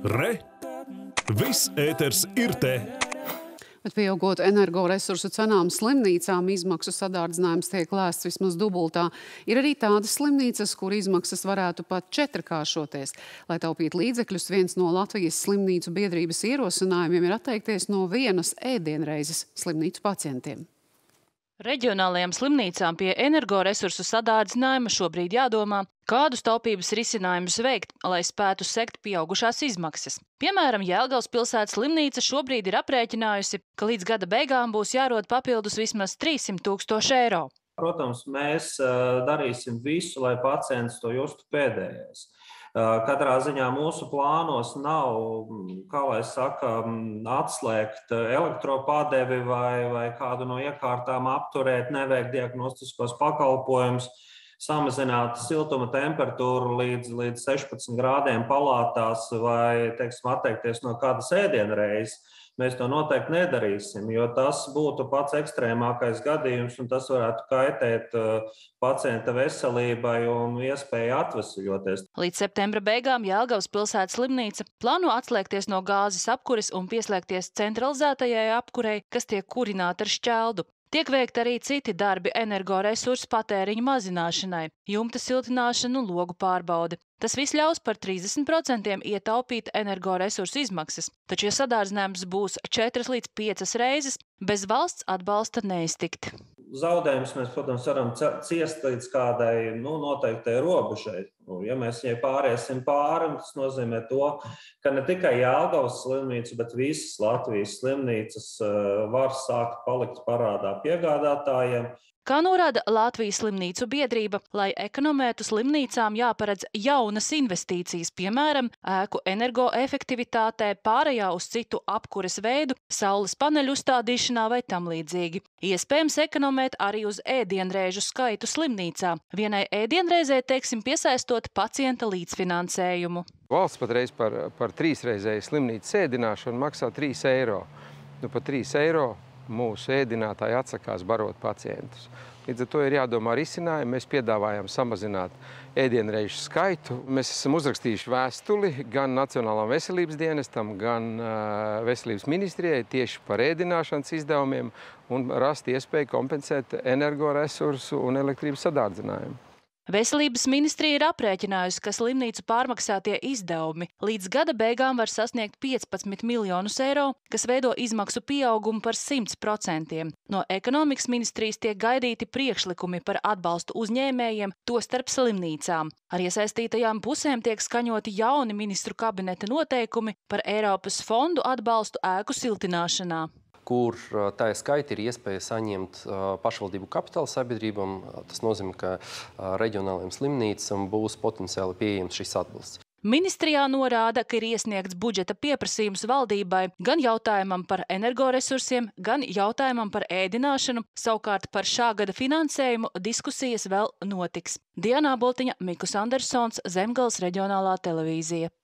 Re! Viss ēters ir te! Bet pieaugot energoresursu cenām slimnīcām izmaksu sadārdzinājums tiek lēsts vismaz dubultā. Ir arī tādas slimnīcas, kur izmaksas varētu pat četrkāršoties. Lai taupītu līdzekļus, viens no Latvijas slimnīcu biedrības ierosinājumiem ir atteikties no vienas ēdienreizes slimnīcu pacientiem. Reģionālajām slimnīcām pie energoresursu sadārdzinājuma šobrīd jādomā, kādus taupības risinājumus veikt, lai spētu sekt pieaugušās izmaksas. Piemēram, Jelgavas pilsētas slimnīca šobrīd ir aprēķinājusi, ka līdz gada beigām būs jārod papildus vismaz 300 000 eiro. Protams, mēs darīsim visu, lai pacients to justu pēdējais. Katrā ziņā mūsu plānos nav, kā lai saka, atslēgt elektropadevi vai kādu no iekārtām apturēt, neveikt diagnostiskos pakalpojumus, samazināt siltuma temperatūru līdz 16 grādiem palātās vai, teiksim, atteikties no kādas ēdienreizes. Mēs to noteikti nedarīsim, jo tas būtu pats ekstrēmākais gadījums un tas varētu kaitēt pacienta veselībai un iespēju atvesļoties. Līdz septembra beigām Jelgavas pilsētas slimnīca plāno atslēgties no gāzes apkures un pieslēgties centralizētajai apkurei, kas tiek kurināta ar šķeldu. Tiek veikti arī citi darbi energoresursu patēriņa mazināšanai, jumta siltināšana un logu pārbaude. Tas viss ļaus par 30% ietaupīt energoresursu izmaksas, taču, ja sadārdzinājums būs 4 līdz 5 reizes, bez valsts atbalsta neiztikt. Zaudējumus mēs, protams, varam ciest līdz kādai noteiktai robežai. Ja mēs viņai pāriesim pāri, tas nozīmē to, ka ne tikai Jelgavas slimnīca, bet visas Latvijas slimnīcas var sākt palikt parādā piegādātājiem. Kā norāda Latvijas slimnīcu biedrība, lai ekonomētu slimnīcām jāparedz jaunas investīcijas, piemēram, ēku energoefektivitātē, pārējā uz citu apkures veidu, saules paneļu uzstādīšanā vai tam līdzīgi. Iespējams ekonomēt arī uz ēdienreižu skaitu slimnīcā. Vienai ēdienreizē, piesaistot pacienta līdzfinansējumu. Valsts patreiz par 3-reizēju slimnīcas ēdināšanu maksā 3 eiro. Par 3 eiro mūsu ēdinātāji atsakās barot pacientus. Līdz ar to ir jādomā risinājumi. Mēs piedāvājam samazināt ēdienreižu skaitu. Mēs esam uzrakstījuši vēstuli gan Nacionālajam veselības dienestam, gan Veselības ministrijai tieši par ēdināšanas izdevumiem un rast iespēju kompensēt energoresursu un elektrības sadārdzinājumu. Veselības ministrija ir aprēķinājusi, ka slimnīcu pārmaksātie izdevumi līdz gada beigām var sasniegt 15 miljonus eiro, kas veido izmaksu pieaugumu par 100%. No ekonomikas ministrijas tiek gaidīti priekšlikumi par atbalstu uzņēmējiem, tostarp slimnīcām. Ar iesaistītajām pusēm tiek skaņoti jauni ministru kabineta noteikumi par Eiropas fondu atbalstu ēku siltināšanā, kur tā skaita ir iespēja saņemt pašvaldību kapitāla sabiedrībām. Tas nozīmē, ka reģionālajiem slimnīcām būs potenciāli pieejams šis atbalsts. Ministrijā norāda, ka ir iesniegts budžeta pieprasījums valdībai gan jautājumam par energoresursiem, gan jautājumam par ēdināšanu. Savukārt par šā gada finansējumu diskusijas vēl notiks. Diana Boltiņa, Mikus Andersons, Zemgales reģionālā televīzija.